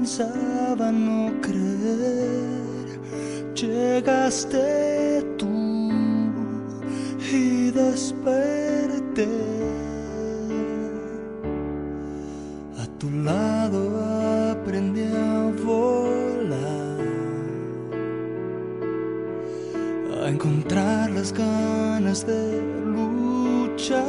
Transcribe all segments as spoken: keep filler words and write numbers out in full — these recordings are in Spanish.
pensaba no creer, llegaste tú y desperté. A tu lado aprendí a volar, a encontrar las ganas de luchar.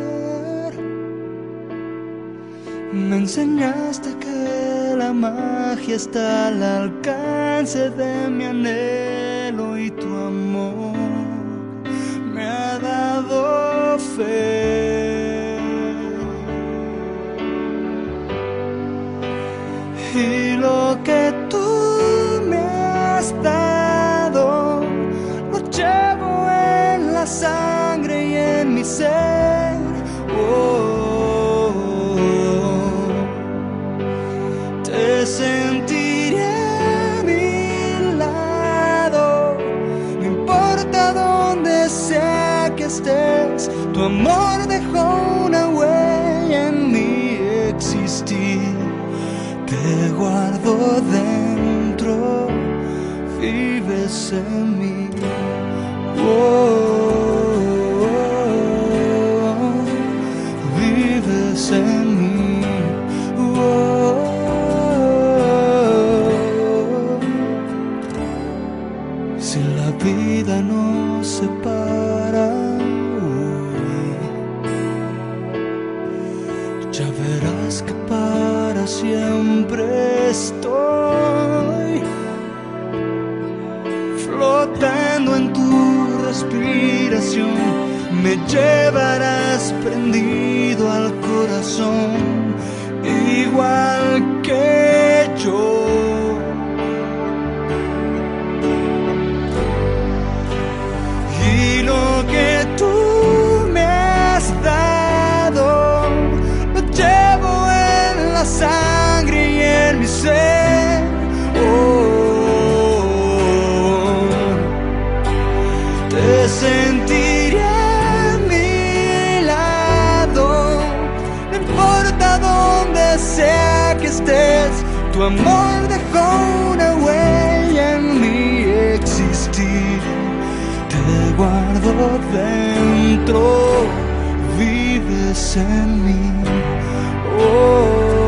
Me enseñaste que la magia está al alcance de mi anhelo, y tu amor me ha dado fe. Y lo que tú me has dado lo llevo en la sangre y en mi ser. Oh, te sentiré a mi lado, no importa dónde sea que estés. Tu amor dejó una huella en mi existir. Te guardo dentro, vives en mí. Oh, vives en mí. Oh, si la vida nos separa hoy, ya verás que para siempre estoy flotando en tu respiración. Me llevarás prendido al corazón, igual que yo. Y lo que tú me has dado lo llevo en la sangre y en mi ser. Oh, te sentiré a mi lado, no importa dónde sea que estés. Tu amor dejó una huella en mi existir. Te guardo dentro, vives en mí. Oh,